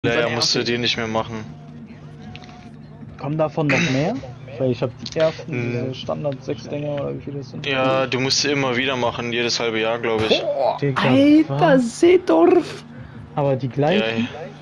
Naja, musst du die nicht mehr machen. Kommen davon noch mehr? Weil ich habe die ersten diese Standard 6 Dinger oder wie viele das sind. Ja, du musst sie immer wieder machen, jedes halbe Jahr, glaube ich. Digga, Alter, was? Seedorf! Aber die gleichen?